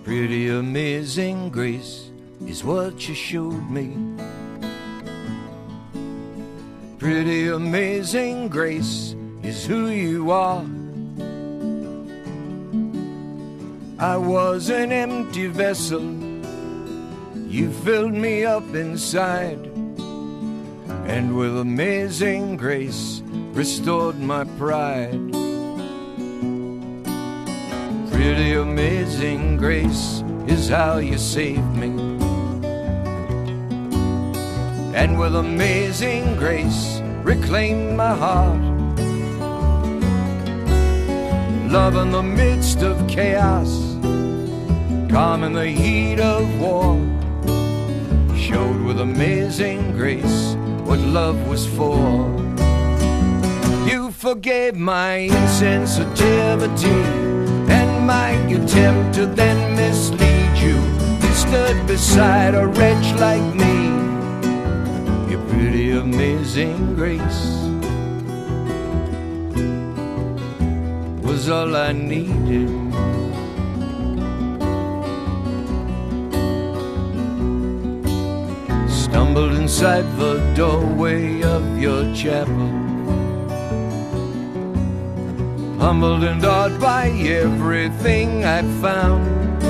Pretty amazing grace is what you showed me. Pretty amazing grace is who you are. I was an empty vessel, you filled me up inside, and with amazing grace restored my pride. Pretty amazing grace is how you saved me, and with amazing grace reclaimed my heart. Love in the midst of chaos, calm in the heat of war, showed with amazing grace what love was for. You forgave my insensitivity and my attempt to then mislead you. You stood beside a wretch like me. Your pretty amazing grace was all I needed. Stumbled inside the doorway of your chapel, humbled and awed by everything I found.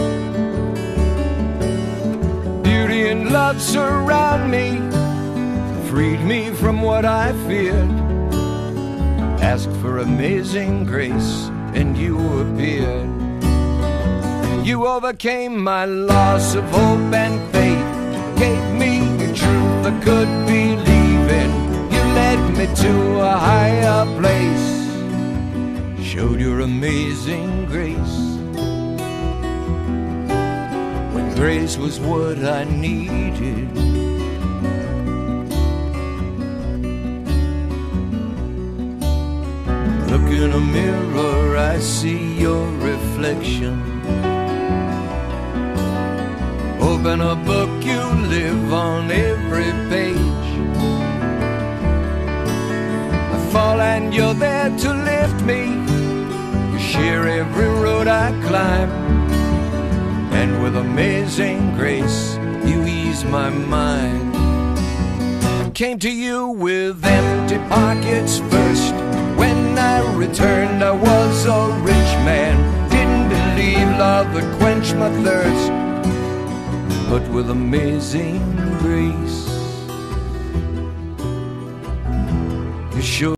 Beauty and love surround me, freed me from what I feared. Asked for amazing grace and you appeared. You overcame my loss of hope and faith, gave me a truth I could believe in. You led me to a higher place, showed your amazing grace, when grace was what I needed. Look in a mirror, I see your reflection. Open a book, you live on every page. I fall and you're there to lift me. You share every road I climb, and with amazing grace you ease my mind. I came to you with empty pockets first. When I returned I was a rich man. Didn't believe love would quench my thirst, but with amazing grace you showed